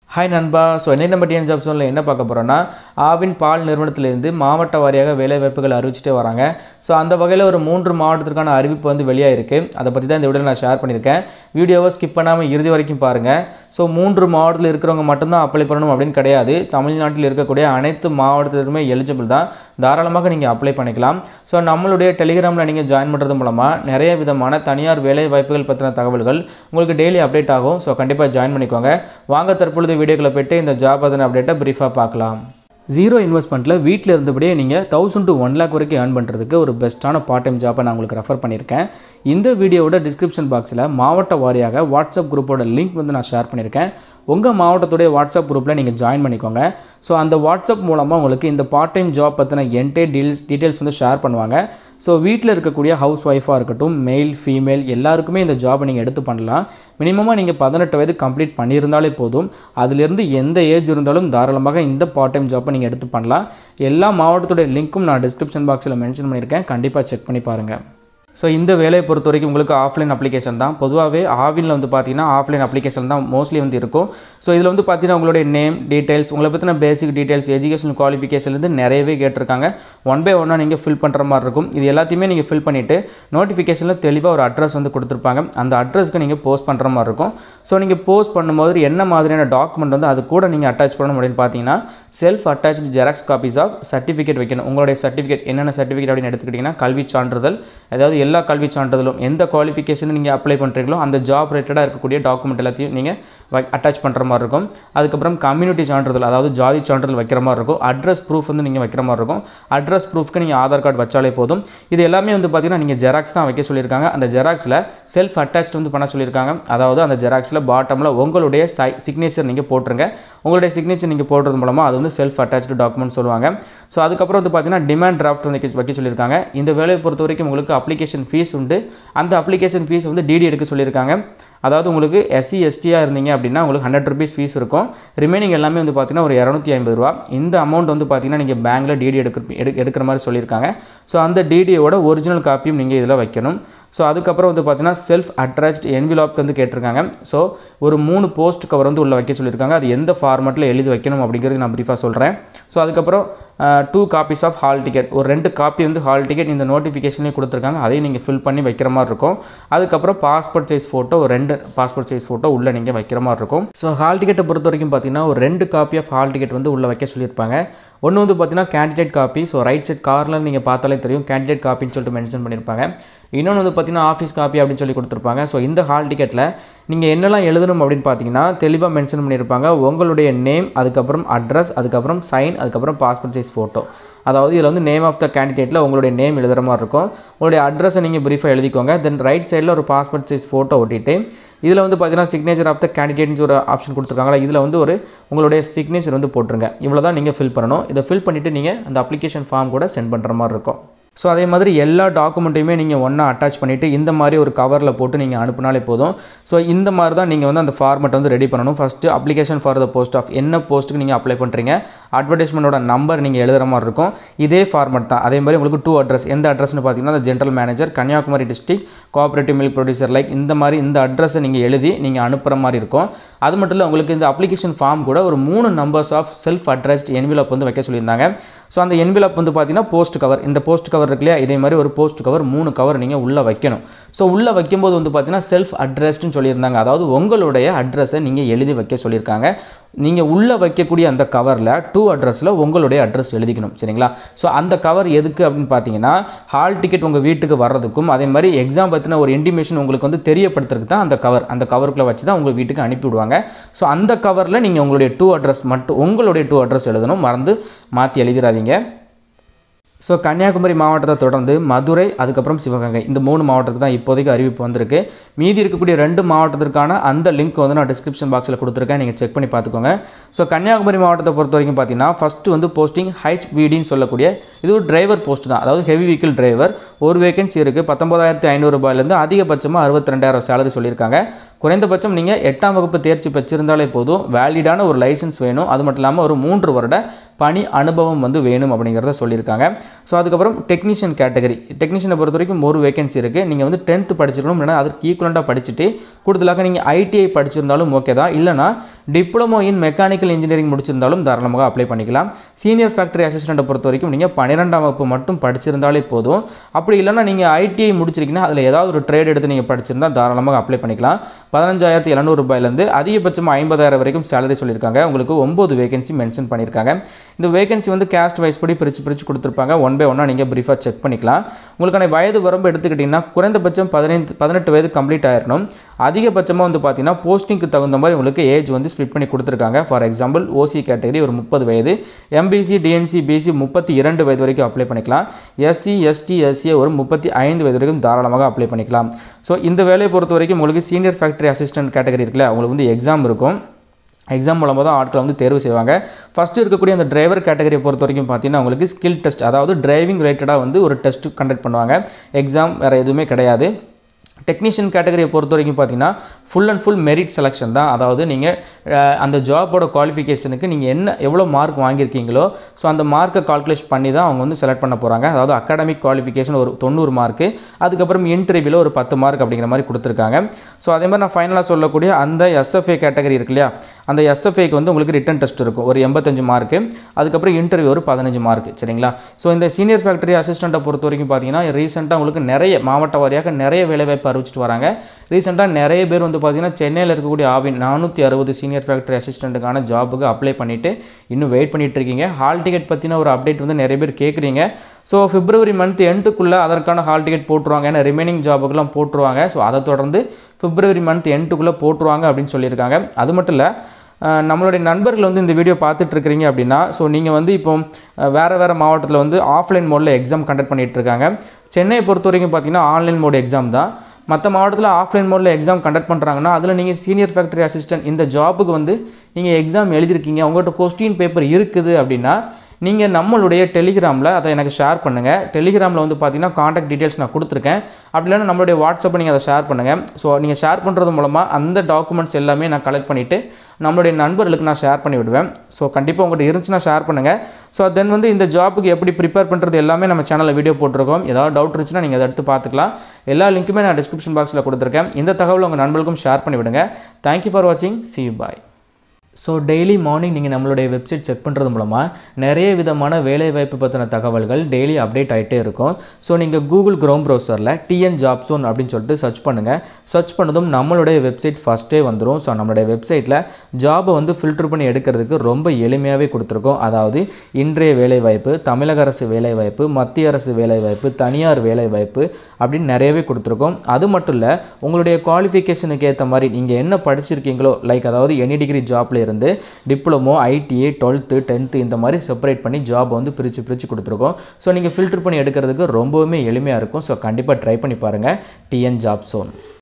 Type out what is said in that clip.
Hi நண்பா. So நம்ம TN job ஜோனில் என்ன பார்க்க போகிறோன்னா, ஆவின் பால் நிறுவனத்திலேருந்து மாவட்ட வாரியாக வேலைவாய்ப்புகள் அறிவிச்சிட்டே வராங்க. ஸோ அந்த வகையில் ஒரு 3 மாவட்டத்திற்கான அறிவிப்பு வந்து வெளியாகிருக்கு. அதை பற்றி தான் இந்த வீடியோவில் நான் ஷேர் பண்ணியிருக்கேன். வீடியோவை ஸ்கிப் பண்ணாமல் இறுதி வரைக்கும் பாருங்கள். ஸோ 3 மாவட்டத்தில் இருக்கிறவங்க மட்டும்தான் அப்ளை பண்ணணும் அப்படின்னு கிடையாது. தமிழ்நாட்டில் இருக்கக்கூடிய அனைத்து மாவட்டத்திற்குமே எலிஜிபிள் தான். தாராளமாக நீங்கள் அப்ளை பண்ணிக்கலாம். ஸோ நம்மளுடைய டெலிகிராமில் நீங்கள் ஜாயின் பண்ணுறது மூலமாக நிறைய விதமான தனியார் வேலை வாய்ப்புகள் பற்றின தகவல்கள் உங்களுக்கு டெய்லி அப்டேட் ஆகும். ஸோ கண்டிப்பாக ஜாயின் பண்ணிக்கோங்க. வாங்க தற்பொழுது வீடியோக்களை போய்ட்டு இந்த ஜாப் பற்றின அப்டேட்டை ப்ரீஃபாக பார்க்கலாம். ஜீரோ இன்வெஸ்ட்மெண்ட்டில் வீட்டில் இருந்தபடியே நீங்கள் 1000 to 1 lakh வரைக்கும் ஏர்ன் பண்ணுறதுக்கு ஒரு பெஸ்ட்டான பார்ட் டைம் ஜாப்பை நான் உங்களுக்கு ரெஃபர் பண்ணியிருக்கேன். இந்த வீடியோவோட டிஸ்கிரிப்ஷன் பாக்ஸில் மாவட்ட வாரியாக வாட்ஸ்அப் குரூப்போட லிங்க் வந்து நான் ஷேர் பண்ணியிருக்கேன். உங்கள் மாவட்டத்துடைய வாட்ஸ்அப் குரூப்பில் நீங்கள் ஜாயின் பண்ணிக்கோங்க. ஸோ அந்த வாட்ஸ்அப் மூலமாக உங்களுக்கு இந்த பார்ட் டைம் ஜாப் பற்றின என்டையர் டீட்டெயில்ஸ் வந்து ஷேர் பண்ணுவாங்க. ஸோ வீட்டில் இருக்கக்கூடிய ஹவுஸ் ஒய்ஃபாக இருக்கட்டும், மெயில் ஃபீமேல் எல்லாருக்குமே இந்த ஜாபை நீங்கள் எடுத்து பண்ணலாம். மினிமமாக நீங்கள் 18 வயது கம்ப்ளீட் பண்ணியிருந்தாலே போதும். அதிலிருந்து எந்த ஏஜ் இருந்தாலும் தாராளமாக இந்த பார்ட் டைம் ஜாப்பை நீங்கள் எடுத்து பண்ணலாம். எல்லா மாவட்டத்துடைய லிங்க்கும் நான் டிஸ்கிரிப்ஷன் பாக்ஸில் மென்ஷன் பண்ணியிருக்கேன். கண்டிப்பாக செக் பண்ணி பாருங்கள். ஸோ இந்த வேலையை பொறுத்த வரைக்கும் உங்களுக்கு ஆஃப்லைன் அப்ளிகேஷன் தான். பொதுவாகவே ஆவினில் வந்து பார்த்தீங்கன்னா ஆஃப்லைன் அப்ளிகேஷன் தான் மோஸ்ட்லி வந்து இருக்கும். ஸோ இதில் வந்து பார்த்தீங்கன்னா உங்களுடைய நேம் டீட்டெயில்ஸ், உங்களை பற்றின பேசிக் டீட்டெயில்ஸ், எஜுகேஷன் குவாலிஃபிகேஷன்லேருந்து நிறையவே கேட்டிருக்காங்க. 1 by 1 நீங்கள் ஃபில் பண்ணுற மாதிரி இருக்கும். இது எல்லாத்தையுமே நீங்கள் ஃபில் பண்ணிவிட்டு நோட்டிஃபிகேஷனில் தெளிவாக ஒரு அட்ரஸ் வந்து கொடுத்துருப்பாங்க. அந்த அட்ரஸ்க்கு நீங்கள் போஸ்ட் பண்ணுற மாதிரி இருக்கும். ஸோ நீங்கள் போஸ்ட் பண்ணும்போது என்ன மாதிரியான டாக்குமெண்ட் வந்து அது கூட நீங்கள் அட்டாச் பண்ணணும் அப்படின்னு பார்த்தீங்கன்னா, self attached xerox copies of certificate வைக்கணும். உங்களுடைய சர்டிஃபிகேட் என்னென்ன சர்டிஃபிகேட் அப்படின்னு எடுத்துக்கிட்டிங்கன்னா, கல்வி சான்றிதழ், அதாவது எல்லா கல்வி சான்றிதழும் எந்த குவாலிஃபிகேஷன் நீங்கள் அப்ளை பண்ணுறீங்களோ அந்த ஜாப் ரிலேட்டடாக இருக்கக்கூடிய டாக்குமெண்ட் எல்லாத்தையும் நீங்கள் அட்டாச் பண்ணுற மாதிரி இருக்கும். அதுக்கப்புறம் கம்யூனிட்டி சான்றிதழ், அதாவது ஜாதி சான்றிதழ் வைக்கிற மாதிரி இருக்கும். அட்ரஸ் ப்ரூஃப் வந்து நீங்கள் வைக்கிற மாதிரி இருக்கும். அட்ரஸ் ப்ரூஃப்க்கு நீங்கள் ஆதார் கார்டு வச்சாலே போதும். இது எல்லாமே வந்து பார்த்தீங்கன்னா நீங்கள் ஜெராக்ஸ் தான் வைக்க சொல்லியிருக்காங்க. அந்த ஜெராக்ஸில் செல்ஃப் அட்டாச்ட் வந்து பண்ண சொல்லியிருக்காங்க. அதாவது அந்த ஜெராக்ஸில் பாட்டமில் உங்களுடைய சிக்னேச்சர் நீங்கள் போட்டுருங்க. உங்களுடைய சிக்னேச்சர் நீங்கள் போடுறது மூலமாக அது வந்து செல்ஃப் அட்டாச்டு டாக்குமெண்ட் சொல்லுவாங்க. ஸோ அதுக்கப்புறம் வந்து பார்த்தீங்கன்னா டிமாண்ட் டிராஃப்ட் வந்து வைக்க சொல்லியிருக்காங்க. இந்த வேலையை பொறுத்த வரைக்கும் உங்களுக்கு அப்ளிகேஷன் ஃபீஸ் உண்டு. அந்த அப்ளிகேஷன் ஃபீஸ் வந்து டிடி எடுக்க சொல்லியிருக்காங்க. அதாவது உங்களுக்கு SC STயாக இருந்தீங்க அப்படின்னா உங்களுக்கு 100 rupees ஃபீஸ் இருக்கும். ரிமைனிங் எல்லாமே வந்து பார்த்தீங்கன்னா ஒரு 250 ரூபா. இந்த அமௌண்ட் வந்து பார்த்தீங்கன்னா நீங்கள் பேங்க்கில் டிடி எடுக்கிற மாதிரி சொல்லியிருக்காங்க. ஸோ அந்த டிடியோட ஒரிஜினல் காப்பியும் நீங்கள் இதில் வைக்கணும். ஸோ அதுக்கப்புறம் வந்து பார்த்தீங்கன்னா செல்ஃப் அட்டாச்ட் என்விலாப்க்கு வந்து கேட்டிருக்காங்க. ஸோ ஒரு 3 போஸ்ட் கவர் வந்து உள்ளே வைக்க சொல்லியிருக்காங்க. அது எந்த ஃபார்மெட்டில் எழுதி வைக்கணும் அப்படிங்கிறது நான் ப்ரீஃபாக சொல்கிறேன். ஸோ அதுக்கப்புறம் 2 copies ஆஃப் ஹால் டிக்கெட், ஒரு 2 காப்பி வந்து ஹால் டிக்கெட் இந்த நோட்டிஃபிகேஷனே கொடுத்துருக்காங்க. அதையும் நீங்கள் ஃபில் பண்ணி வைக்கிற மாதிரி இருக்கும். அதுக்கப்புறம் passport size photo, 2 passport size photo உள்ளே நீங்கள் வைக்கிற மாதிரி இருக்கும். ஸோ ஹால் டிக்கெட்டை பொறுத்த வரைக்கும் பார்த்தீங்கன்னா ஒரு 2 காப்பி ஆஃப் ஹால் டிக்கெட் வந்து உள்ளே வைக்க சொல்லியிருப்பாங்க. ஒன்று வந்து பார்த்தீங்கன்னா candidate copy. So right side corner நீங்கள் பார்த்தாலே தெரியும் கேண்டிடேட் காப்பின்னு சொல்லிட்டு மென்ஷன் பண்ணியிருப்பாங்க. இன்னொன்று வந்து பார்த்தீங்கன்னா ஆஃபீஸ் காப்பி அப்படின்னு சொல்லி கொடுத்துருப்பாங்க. ஸோ இந்த ஹால் டிக்கெட்டில் நீங்கள் என்னெல்லாம் எழுதணும் அப்படின்னு பார்த்தீங்கன்னா தெளிவாக மென்ஷன் பண்ணியிருப்பாங்க. உங்களுடைய நேம், அதுக்கப்புறம் அட்ரஸ், அதுக்கப்புறம் சைன், அதுக்கப்புறம் பாஸ்போர்ட் சைஸ் ஃபோட்டோ. அதாவது இதில் வந்து நேம் ஆஃப் த கேண்டிடேட்டில் உங்களுடைய நேம் எழுதுகிற மாதிரி இருக்கும். உங்களுடைய அட்ரஸை நீங்கள் ப்ரீஃபாக எழுதிக்கோங்க. தென் ரைட் சைடில் ஒரு பாஸ்போர்ட் சைஸ் ஃபோட்டோ ஒட்டிட்டு இதில் வந்து பார்த்தீங்கன்னா சிக்னேச்சர் ஆஃப் த கேண்டிடேட்னு ஒரு ஆப்ஷன் கொடுத்துருக்காங்களா, இதில் வந்து உங்களுடைய சிக்னேச்சர் வந்து போட்டுருங்க. இவ்வளோ தான் நீங்கள் ஃபில் பண்ணணும். இதை ஃபில் பண்ணிவிட்டு நீங்கள் அந்த அப்ளிகேஷன் ஃபார்ம் கூட சென்ட் பண்ணுற மாதிரி இருக்கும். ஸோ அதே மாதிரி எல்லா டாக்குமெண்ட்டையுமே நீங்கள் ஒன்றா அட்டாச் பண்ணிவிட்டு இந்த மாதிரி ஒரு கவரில் போட்டு நீங்கள் அனுப்புனாலே போதும். ஸோ இந்த மாதிரி தான் நீங்கள் வந்து அந்த ஃபார்மெட் வந்து ரெடி பண்ணணும். First application for the post of என்ன போஸ்ட்டுக்கு நீங்கள் அப்ளை பண்ணுறீங்க, அட்வர்டைஸ்மெண்ட்டோட நம்பர் நீங்கள் எழுதுகிற மாதிரி இருக்கும். இதே ஃபார்மெட் தான். அதே மாதிரி உங்களுக்கு 2 அட்ரஸ். எந்த அட்ரஸ்னு பார்த்தீங்கன்னா general manager, Kanyakumari district, cooperative milk producer, like இந்த மாதிரி இந்த அட்ரஸை நீங்கள் எழுதி நீங்கள் அனுப்புகிற மாதிரி இருக்கும். அது மட்டும் இல்லை, உங்களுக்கு இந்த அப்ளிகேஷன் ஃபார்ம் கூட ஒரு 3 numbers of self addressed envelope வந்து வைக்க சொல்லியிருந்தாங்க. ஸோ அந்த என்விலாப் வந்து பார்த்தீங்கன்னா போஸ்ட் கவர், இந்த போஸ்ட் கவர் இருக்கு இல்லையா, இதே மாதிரி ஒரு போஸ்ட் கவர் 3 கவர் நீங்கள் உள்ளே வைக்கணும். ஸோ உள்ளே வைக்கும்போது வந்து பார்த்தீங்கன்னா செல்ஃப் அட்ரஸ்ட்னு சொல்லியிருந்தாங்க. அதாவது உங்களுடைய அட்ரஸை நீங்கள் எழுதி வைக்க சொல்லியிருக்காங்க. நீங்கள் உள்ளே வைக்கக்கூடிய அந்த கவரில் 2 அட்ரஸில் உங்களுடைய அட்ரஸ் எழுதிக்கணும். சரிங்களா? ஸோ அந்த கவர் எதுக்கு அப்படின்னு பார்த்தீங்கன்னா ஹால் டிக்கெட் உங்கள் வீட்டுக்கு வர்றதுக்கும், அதே மாதிரி எக்ஸாம் பற்றின ஒரு இன்டிமேஷன் உங்களுக்கு வந்து தெரியப்படுத்துறதுக்கு தான் அந்த கவர். அந்த கவருக்குள்ளே வச்சு தான் உங்கள் வீட்டுக்கு அனுப்பிவிடுவாங்க. ஸோ அந்த கவரில் நீங்கள் உங்களுடைய 2 அட்ரஸ் மட்டும், உங்களுடைய 2 அட்ரஸ் எழுதணும். மறந்து மாற்றி எழுதிடாதீங்க. ஸோ கன்னியாகுமரி மாவட்டத்தை தொடர்ந்து மதுரை, அதுக்கப்புறம் சிவகங்கை, இந்த 3 மாவட்டத்துக்கு தான் இப்போதைக்கு அறிவிப்பு வந்திருக்கு. மீதி இருக்கக்கூடிய 2 மாவட்டத்திற்கான அந்த லிங்க் வந்து நான் டிஸ்கிரிப்ஷன் பாக்ஸில் கொடுத்துருக்கேன். நீங்கள் செக் பண்ணி பார்த்துக்கோங்க. ஸோ கன்னியாகுமரி மாவட்டத்தை பொறுத்த வரைக்கும் பார்த்தீங்கன்னா ஃபஸ்ட்டு வந்து போஸ்டிங் HVDன்னு சொல்லக்கூடிய இது ஒரு டிரைவர் போஸ்ட் தான். அதாவது ஹெவி வெஹிக்கிள் டிரைவர். ஒரு வேகன்சி இருக்குது. 19,500 ரூபாயிலேருந்து அதிகபட்சமாக 62,000 சேலரி சொல்லியிருக்காங்க. குறைந்தபட்சம் நீங்கள் 8ஆம் வகுப்பு தேர்ச்சி பெற்றிருந்தாலே போதும். வேலிடான ஒரு லைசன்ஸ் வேணும். அது மட்டும் இல்லாமல் ஒரு 3 வருட பணி அனுபவம் வந்து வேணும் அப்படிங்கிறத சொல்லியிருக்காங்க. ஸோ அதுக்கப்புறம் டெக்னீஷியன் கேட்டகரி, டெக்னீஷியனை பொறுத்த வரைக்கும் ஒரு வேகன்சி இருக்குது. நீங்கள் வந்து 10th படிச்சிருக்கணும், இல்லைனா அதற்கு ஈக்குவலண்ட்டாக படிச்சுட்டு கூடுதலாக நீங்கள் ITI படிச்சிருந்தாலும் ஓகே தான். இல்லைனா டிப்ளமோ இன் மெக்கானிக்கல் இன்ஜினியரிங் முடிச்சிருந்தாலும் தாராளமாக அப்ளை பண்ணிக்கலாம். சீனியர் ஃபேக்டரி அசிஸ்டண்ட்டை பொறுத்த வரைக்கும் நீங்கள் 12ஆம் வகுப்பு மட்டும் படிச்சிருந்தாலே போதும். அப்படி இல்லைனா நீங்கள் ITI முடிச்சிருக்கீங்கன்னா அதில் ஏதாவது ஒரு ட்ரேட் எடுத்து நீங்கள் படிச்சிருந்தால் தாராளமாக அப்ளை பண்ணிக்கலாம். 15,700 ரூபாயிலேருந்து அதிகபட்சமாக 50,000 வரைக்கும் சேலரி சொல்லியிருக்காங்க. உங்களுக்கு 9 வேகன்சி மென்ஷன் பண்ணியிருக்காங்க. இந்த வேகன்சி வந்து கேஸ்ட் வைஸ் படி பிரித்து கொடுத்துருப்பாங்க. 1 by 1 நீங்கள் ப்ரீஃபாக செக் பண்ணிக்கலாம். உங்களுக்கான வயது வரம்பு எடுத்துக்கிட்டிங்கன்னா குறைந்தபட்சம் 18 வயது கம்ப்ளீட் ஆகிடணும். அதிகபட்சமாக வந்து பார்த்தீங்கன்னா போஸ்டிங்க்கு தகுந்த மாதிரி உங்களுக்கு ஏஜ் வந்து ஸ்ப்ளிட் பண்ணி கொடுத்துருக்காங்க. ஃபார் எக்ஸாம்பிள் OC கேட்டகரி ஒரு 30 வயது, MBC DNC BC 32 வயது வரைக்கும் அப்ளை பண்ணிக்கலாம். SC ST SCA ஒரு 35 வயது வரைக்கும் தாராளமாக அப்ளை பண்ணிக்கலாம். ஸோ இந்த வேலையை பொறுத்த வரைக்கும் உங்களுக்கு சீனியர் ஃபேக்டரி அசிஸ்டன்ட் கேட்டகரி இருக்குல்ல, உங்களுக்கு வந்து எக்ஸாம் இருக்கும். எக்ஸாம் மூலமாக தான் ஆட்களை வந்து தேர்வு செய்வாங்க. ஃபஸ்ட்டு இருக்கக்கூடிய அந்த டிரைவர் கேட்டகரியை பொறுத்த வரைக்கும் பார்த்தீங்கன்னா உங்களுக்கு ஸ்கில் டெஸ்ட், அதாவது டிரைவிங் ரிலேட்டடாக வந்து ஒரு டெஸ்ட் கண்டக்ட் பண்ணுவாங்க. எக்ஸாம் வேறு எதுவுமே கிடையாது. டெக்னீஷியன் கேட்டகரியை பொறுத்த வரைக்கும் பார்த்தீங்கன்னா full and full merit selection தான். அதாவது நீங்கள் அந்த ஜாபோட குவாலிஃபிகேஷனுக்கு நீங்கள் எவ்வளோ மார்க் வாங்கியிருக்கீங்களோ ஸோ அந்த மார்க்கை கால்குலேட் பண்ணி தான் அவங்க வந்து செலக்ட் பண்ண போகிறாங்க. அதாவது அகாடமிக் குவாலிஃபிகேஷன் ஒரு 90 மார்க்கு, அதுக்கப்புறம் இன்டர்வியூவில் ஒரு 10 மார்க் அப்படிங்கிற மாதிரி கொடுத்துருக்காங்க. ஸோ அதே மாதிரி நான் ஃபைனலாக சொல்லக்கூடிய அந்த SFA கேட்டகரி இருக்கு இல்லையா, அந்த SFAக்கு வந்து உங்களுக்கு ரிட்டன் டெஸ்ட் இருக்கும் ஒரு 85 மார்க்கு, அதுக்கப்புறம் இன்டர்வியூ ஒரு 15 மார்க்கு. சரிங்களா? ஸோ இந்த சீனியர் ஃபேக்டரி அசிஸ்டண்ட்டை பொறுத்த வரைக்கும் பார்த்தீங்கன்னா ரீசெண்டாக உங்களுக்கு நிறைய மாவட்ட வாரியாக நிறைய வேலைவாய்ப்பு அறிவிச்சிட்டு வராங்க. ரீசெண்டாக நிறைய பேர் வந்து பார்த்தீங்கன்னா சென்னையில் இருக்கக்கூடிய ஆவின் 460 சீனியர் ஃபேக்டரி அசிஸ்டண்ட்டுக்கான ஜாபுக்கு அப்ளை பண்ணிவிட்டு இன்னும் வெயிட் பண்ணிட்டு இருக்கீங்க. ஹால் டிக்கெட் பற்றின ஒரு அப்டேட் வந்து நிறைய பேர் கேட்குறீங்க. ஸோ February மந்த் எண்டுக்குள்ளே அதற்கான ஹால் டிக்கெட் போட்டுருவாங்க. ஏன்னா ரிமைனிங் ஜாபுக்கெல்லாம் போட்டுருவாங்க. ஸோ அதை தொடர்ந்து February மந்த் எண்டுக்குள்ளே போட்டுருவாங்க அப்படின்னு சொல்லியிருக்காங்க. அது மட்டும் இல்லை, நம்மளுடைய நண்பர்கள் வந்து இந்த வீடியோ பார்த்துட்டு இருக்கிறீங்க அப்படின்னா ஸோ நீங்கள் வந்து இப்போ வேறு மாவட்டத்தில் வந்து ஆஃப்லைன் மோடில் எக்ஸாம் கண்டக்ட் பண்ணிகிட்டு இருக்காங்க. சென்னையை பொறுத்த வரைக்கும் பார்த்தீங்கன்னா ஆன்லைன் மோடு எக்ஸாம் தான். மற்ற மாவட்டத்தில் ஆஃப்லைன் மோடில் எக்ஸாம் கண்டக்ட் பண்ணுறாங்கன்னா அதில் நீங்கள் சீனியர் ஃபேக்டரி அசிஸ்டன்ட் இந்த ஜாபுக்கு வந்து நீங்கள் எக்ஸாம் எழுதிருக்கீங்க, உங்கள்கிட்ட கொஸ்டின் பேப்பர் இருக்குது அப்படின்னா நீங்கள் நம்மளுடைய டெலிகிராமில் அதை எனக்கு ஷேர் பண்ணுங்கள். டெலிகிராமில் வந்து பார்த்தீங்கன்னா காண்டாக்ட் டீட்டெயில்ஸ் நான் கொடுத்துருக்கேன். அப்படி இல்லைன்னா நம்மளுடைய வாட்ஸ்அப்பை நீங்கள் அதை ஷேர் பண்ணுங்கள். ஸோ நீங்கள் ஷேர் பண்ணுறது மூலமாக அந்த டாக்குமெண்ட்ஸ் எல்லாமே நான் கலெக்ட் பண்ணிவிட்டு நம்மளுடைய நண்பர்களுக்கு நான் ஷேர் பண்ணி விடுவேன். ஸோ கண்டிப்பாக உங்கள்கிட்ட இருந்துச்சுன்னா ஷேர் பண்ணுங்கள். ஸோ தென் வந்து இந்த ஜாப்புக்கு எப்படி ப்ரிப்பேர் பண்ணுறது எல்லாமே நம்ம சேனலில் வீடியோ போட்டிருக்கோம். ஏதாவது டவுட் இருந்துச்சுன்னா நீங்கள் அதை எடுத்து பார்த்துக்கலாம். எல்லா லிங்க்குமே நான் டிஸ்கிரிப்ஷன் பாக்ஸில் கொடுத்துருக்கேன். இந்த தகவலை உங்கள் நண்பர்களுக்கும் ஷேர் பண்ணி விடுங்க. தேங்க்யூ ஃபார் வாட்சிங். see you bye. So daily morning நீங்கள் நம்மளுடைய வெப்சைட் செக் பண்ணுறது மூலமாக நிறைய விதமான வேலைவாய்ப்பு பற்றின தகவல்கள் டெய்லி அப்டேட் ஆகிட்டே இருக்கும். ஸோ நீங்கள் கூகுள் க்ரோம் ப்ரௌசரில் TN Job Zone அப்படின்னு சொல்லிட்டு சர்ச் பண்ணுங்கள். சர்ச் பண்ணதும் நம்மளுடைய வெப்சைட் ஃபஸ்ட்டே வந்துடும். ஸோ நம்மளுடைய வெப்சைட்டில் ஜாபை வந்து ஃபில்டர் பண்ணி எடுக்கிறதுக்கு ரொம்ப எளிமையாகவே கொடுத்துருக்கோம். அதாவது இன்றைய வேலைவாய்ப்பு, தமிழக அரசு வேலைவாய்ப்பு, மத்திய அரசு வேலைவாய்ப்பு, தனியார் வேலைவாய்ப்பு அப்படின்னு நிறையவே கொடுத்துருக்கோம். அது மட்டும் இல்லை, உங்களுடைய குவாலிஃபிகேஷனுக்கு ஏற்ற மாதிரி நீங்கள் என்ன படிச்சிருக்கீங்களோ, லைக் அதாவது எனி டிகிரி ஜாப்ல இருந்து டிப்ளமோ, ITI, 12th 10th இந்த மாதிரி செப்பரேட் பண்ணி ஜாப் வந்து பிரித்து கொடுத்துருக்கோம். ஸோ நீங்கள் ஃபில்டர் பண்ணி எடுக்கிறதுக்கு ரொம்பவுமே எளிமையாக இருக்கும். ஸோ கண்டிப்பாக ட்ரை பண்ணி பாருங்கள் TN Job Zone.